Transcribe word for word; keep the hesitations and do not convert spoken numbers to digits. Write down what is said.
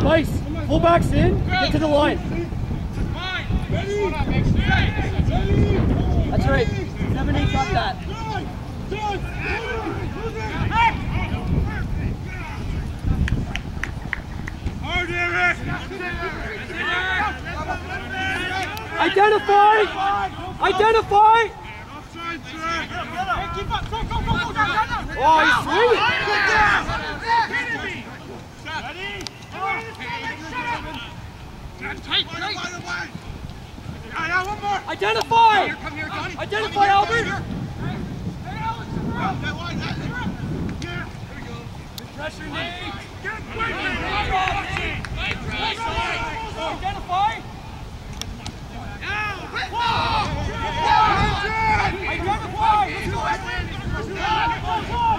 Nice. Fullbacks in. Get to the line. That's right. Seven, eight, got that. Identify! Identify! Oh, he's swinging! Identify! Identify, Albert! Pressure, Nate! Identify! Identify!